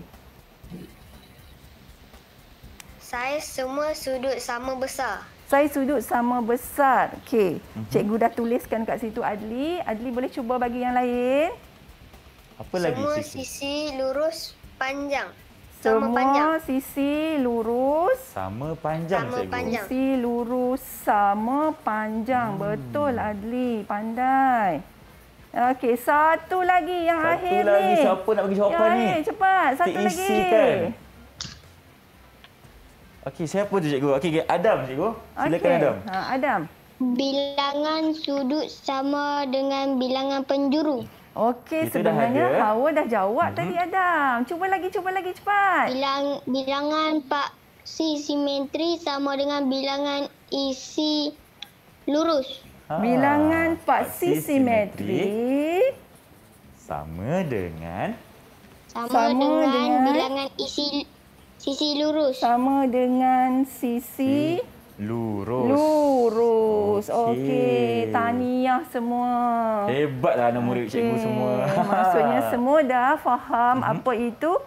Saiz semua sudut sama besar. Saiz sudut sama besar. Okey. Cikgu dah tuliskan kat situ Adli. Adli boleh cuba bagi yang lain. Apa lagi Semua sisi? sisi lurus panjang. Sama Semua panjang. sisi lurus. Sama panjang, Sama cikgu. panjang. Sisi lurus sama panjang. Betul Adli. Pandai. Okey, satu lagi yang Satu akhir lagi, ni. siapa nak bagi jawapan yang ni? akhir, cepat. Satu Kita lagi. isikan. Okey, siapa tu cikgu? Okey, Adam cikgu. Silakan Okey. Adam. Adam. Bilangan sudut sama dengan bilangan penjuru. Okey, Kita dah sebenarnya ada. Hawa dah jawab tadi Adam. Cuba lagi cepat. Bilangan paksi simetri sama dengan bilangan isi lurus. Bilangan paksi simetri sama dengan Sama dengan bilangan sisi lurus. sama dengan sisi lurus. Okey, tahniah semua. Hebatlah anak murid cikgu semua. Maksudnya semua dah faham apa itu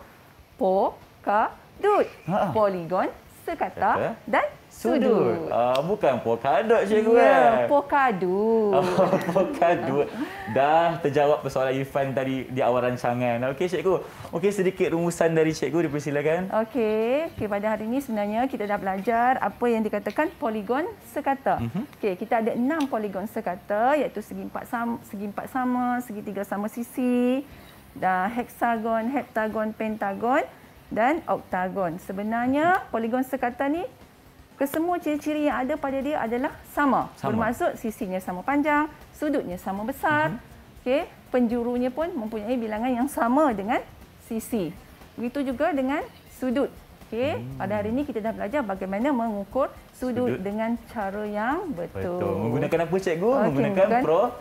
pokadut, poligon, sekata dan sudut. Bukan polkadot cikgu Ya, pokadut. Polkadot. Dah terjawab persoalan Irfan tadi di awal rancangan. Okey cikgu. Okey, sedikit rumusan dari cikgu, dipersilakan. Okey, pada hari ini sebenarnya kita dah belajar apa yang dikatakan poligon sekata. Okey, kita ada 6 poligon sekata iaitu segi empat sama, segitiga sama sisi, dan heksagon, heptagon, pentagon dan oktagon. Sebenarnya poligon sekata ni kesemua ciri-ciri yang ada pada dia adalah sama. Bermaksud sisinya sama panjang, sudutnya sama besar. Okey, penjurunya pun mempunyai bilangan yang sama dengan sisi. Begitu juga dengan sudut. Okey, pada hari ini kita dah belajar bagaimana mengukur sudut dengan cara yang betul. Menggunakan apa cikgu? Okey, Menggunakan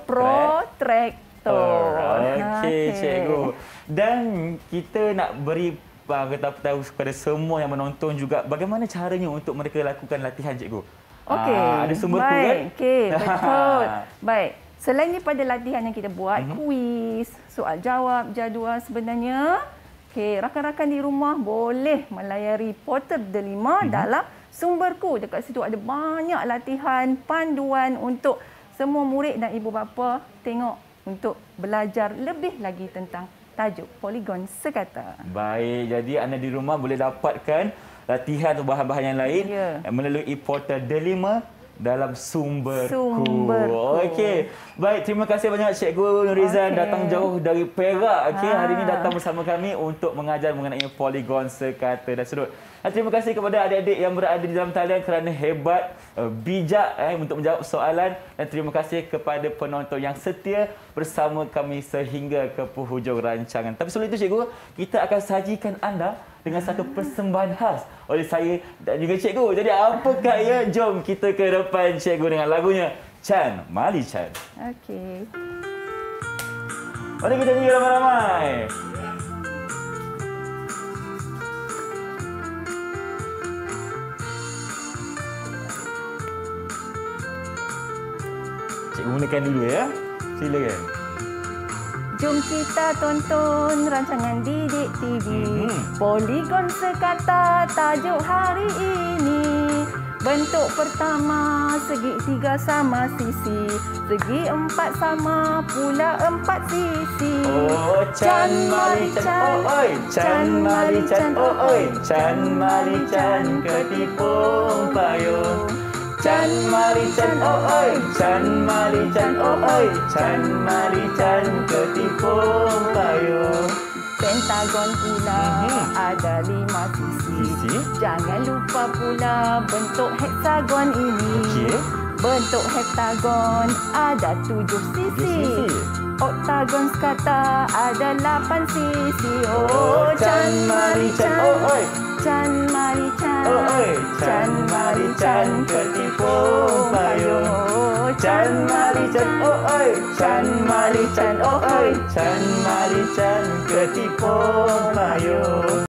protractor. Okey cikgu. Dan kita nak beri tahu kepada semua yang menonton juga bagaimana caranya untuk mereka lakukan latihan cikgu. Okey. Ada sumber kan? Okey, betul. Baik. Selain daripada latihan yang kita buat, kuis, soal jawab, jadual sebenarnya, okey, rakan-rakan di rumah boleh melayari portal Delima dalam sumberku. Dekat situ ada banyak latihan, panduan untuk semua murid dan ibu bapa tengok untuk belajar lebih lagi tentang tajuk poligon sekata. Baik, jadi anda di rumah boleh dapatkan latihan atau bahan-bahan yang lain melalui portal Delima dalam sumberku. Okey. Baik, terima kasih banyak Cikgu Nurizan datang jauh dari Perak. Okey, hari ini datang bersama kami untuk mengajar mengenai poligon sekata dan sudut. Dan terima kasih kepada adik-adik yang berada di dalam talian kerana hebat, bijak untuk menjawab soalan, dan terima kasih kepada penonton yang setia bersama kami sehingga ke penghujung rancangan. Tapi sebelum itu cikgu, kita akan sajikan anda dengan satu persembahan khas oleh saya dan juga cikgu. Jadi apakah ia? Jom kita ke depan cikgu dengan lagunya Chan, Mali Chan. Okey. Mari kita nyanyi ramai-ramai. Cikgu mulakan dulu ya. Silakan. Jom kita tonton rancangan Didik TV. Poligon sekata tajuk hari ini. Bentuk pertama segi 3 sama sisi, segi 4 sama pula 4 sisi. Oh, Chan mari Chan, oi, Chan mari Chan, oi, Chan mari Chan ketipung payung. Chan mari Chan, oi, Chan mari Chan, oi, Chan mari Chan ketipung payung. Pentagon pula ada 5 sisi. Jangan lupa pula bentuk heksagon ini. Bentuk heksagon ada 7 sisi. Oktagon sekata ada 8 sisi. Oh, Chan mari Chan, oi, Chan mari Chan, oi, Chan mari Chan ketipung payung. Oh, Chan mari Chan, oi, Chan mari Chan, oi, Chan mari Chan ketipung payung.